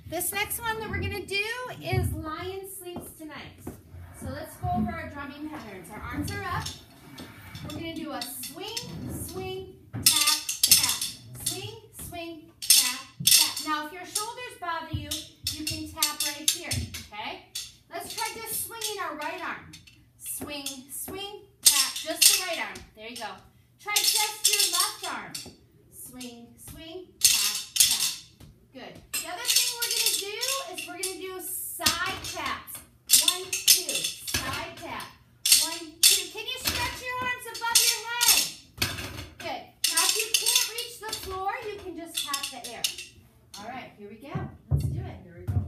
This next one that we're going to do is Lion Sleeps Tonight. So let's go over our drumming patterns. Our arms are up. We're going to do a swing, swing, tap, tap. Swing, swing, tap, tap. Now if your shoulders bother you, you can tap right here, okay? Let's try just swinging our right arm. Swing, swing, tap, just the right arm. There you go. Try just your left arm. Swing, swing, tap, tap. Good. The other thing we're going to do is we're going to do side taps. 1, 2, side tap. 1, 2. Can you stretch your arms above your head? Good. Now if you can't reach the floor, you can just tap the air. All right, here we go. Let's do it. Here we go.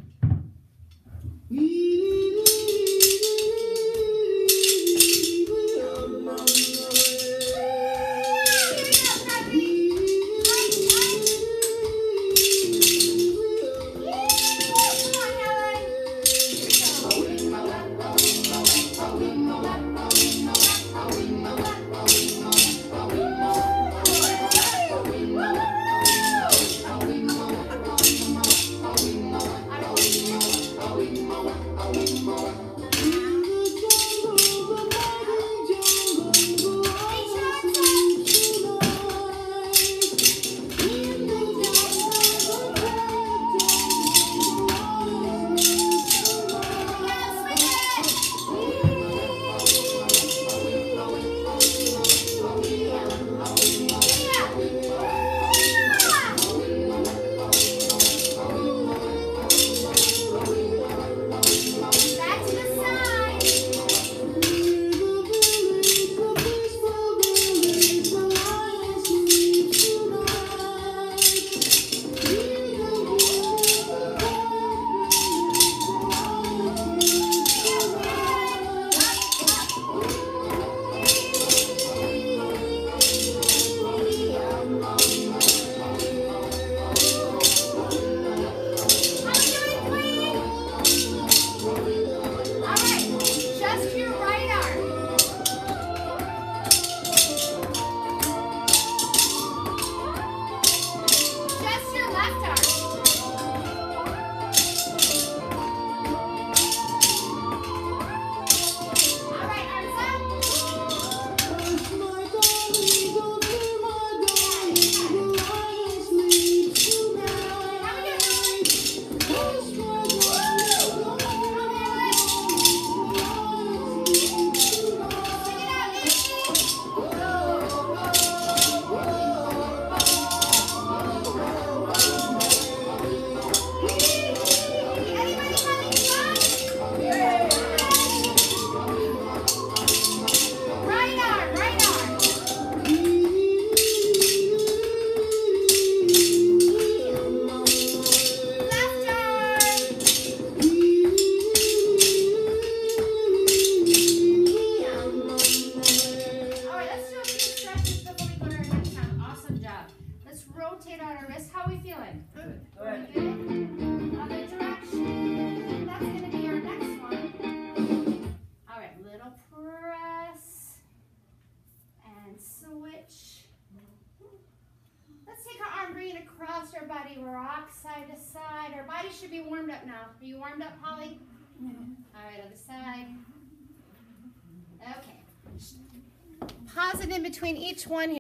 Rotate on our wrist. How are we feeling? Good. Good. Other direction. That's going to be our next one. All right, little press and switch. Let's take our arm, bring it across our body, rock side to side. Our body should be warmed up now. Are you warmed up, Holly? All right, other side. Okay. Pause it in between each one here.